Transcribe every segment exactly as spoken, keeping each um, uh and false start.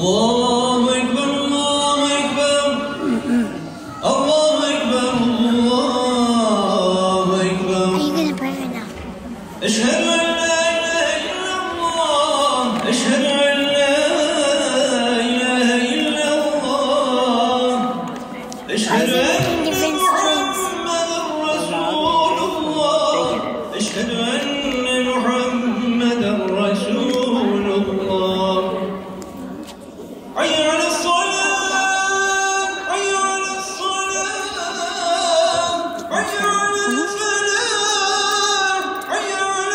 الله أكبر الله أكبر الله أكبر الله أكبر. Are you gonna pray right now? أشهد أن لا إله إلا الله أشهد أن لا إله إلا الله أشهد أن محمدا رسول الله أشهد أن محمدا رسول الله. حي على الصلاة حي على الصلاة حي على الفلاح حي على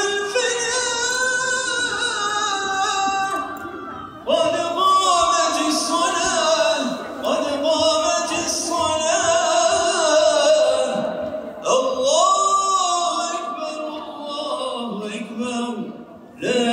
الفلاح. قد قامت الصلاة قد قامت الصلاة. الله أكبر الله أكبر لا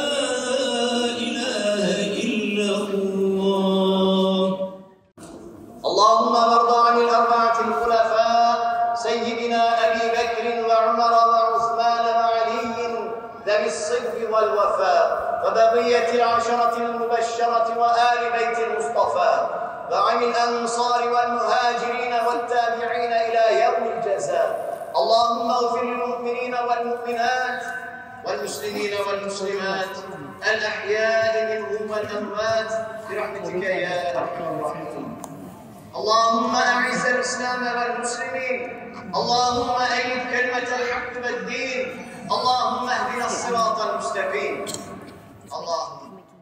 إله إلا الله. اللهم وارض عن الأربعة الخلفاء سيدنا أبي بكر وعمر وعثمان وعلي ذوي الصدق والوفاء، وبقية العشرة المبشرة وآل بيت المصطفى، وعن الأنصار والمهاجرين والتابعين إلى يوم الجزاء. اللهم اغفر للمؤمنين والمؤمنات والمسلمين والمسلمات الأحياء منهم والأموات برحمتك يا أرحم الراحمين. اللهم أعز الإسلام والمسلمين، اللهم أيد كلمة الحق والدين، اللهم اهدنا الصراط المستقيم. اللهم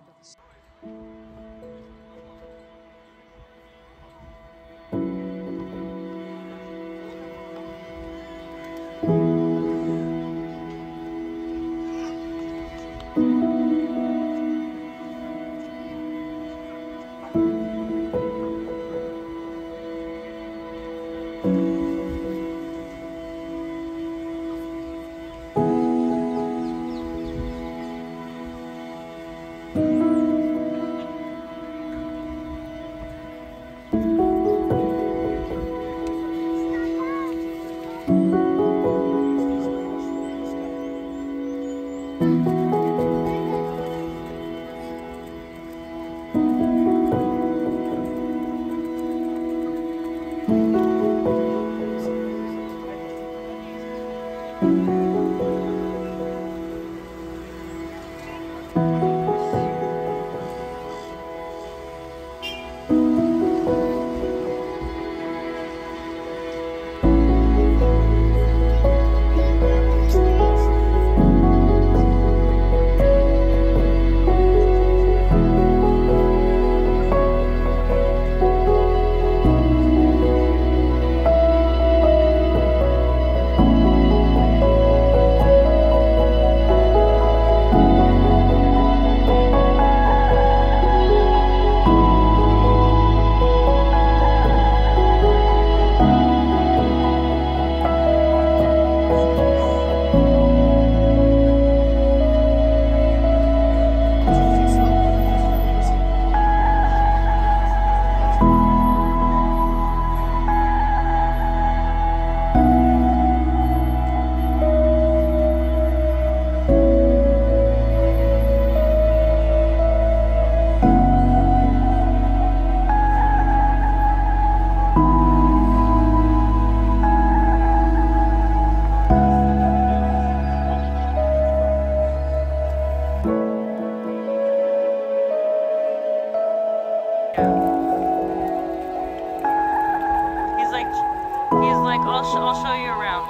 He's like, he's like, I'll, sh I'll show you around.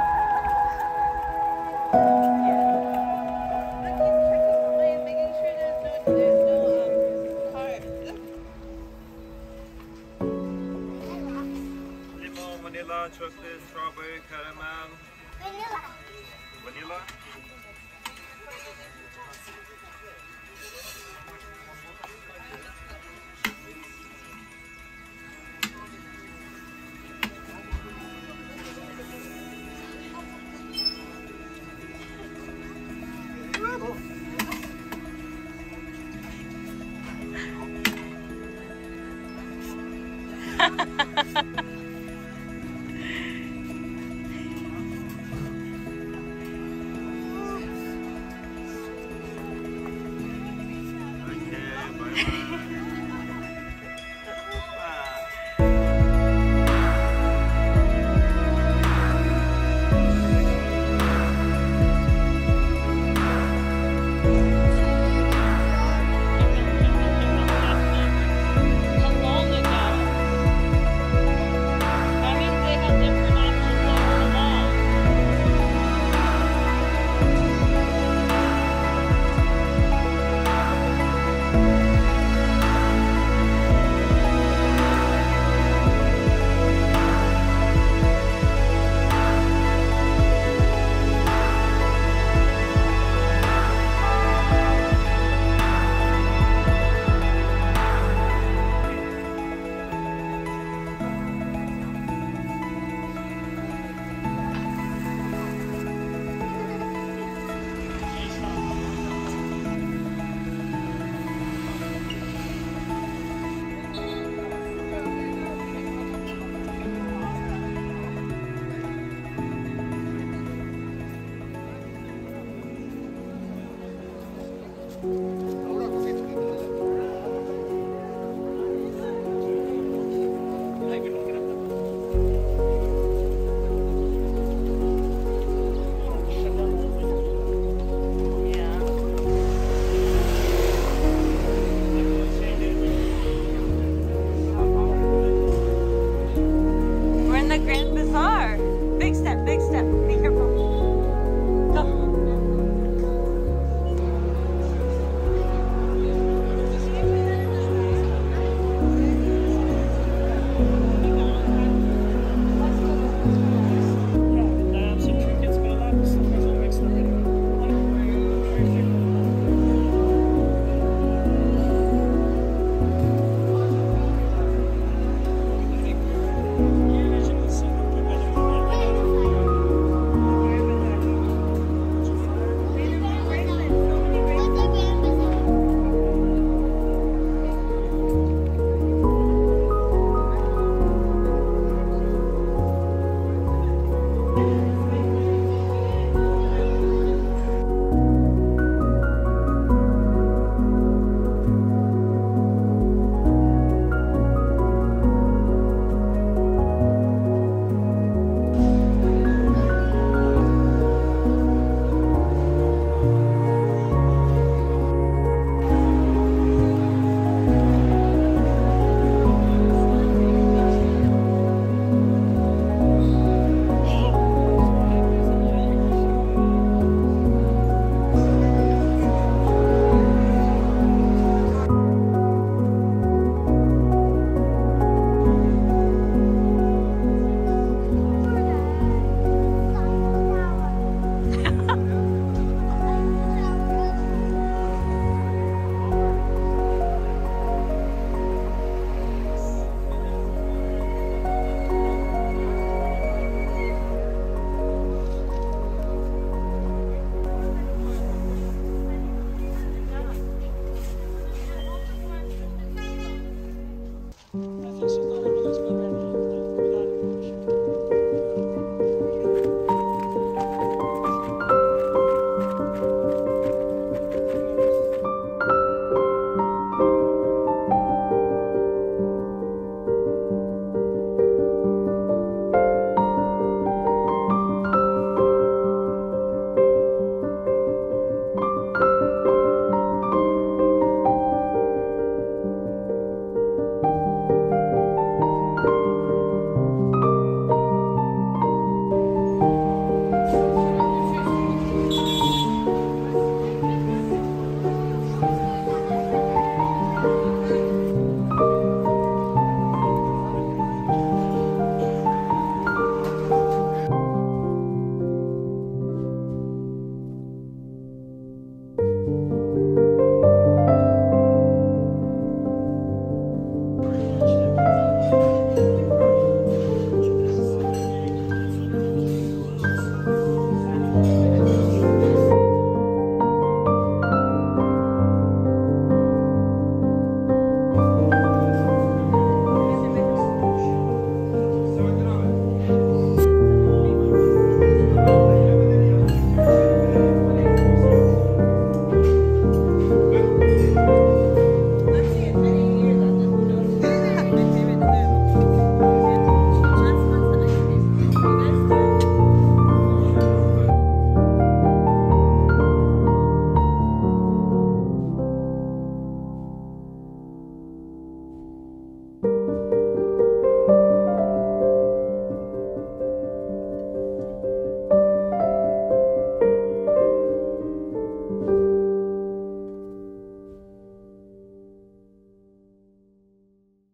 Lemon, vanilla, chocolate, strawberry, caramel. Vanilla. Vanilla? Okay, bye bye. you.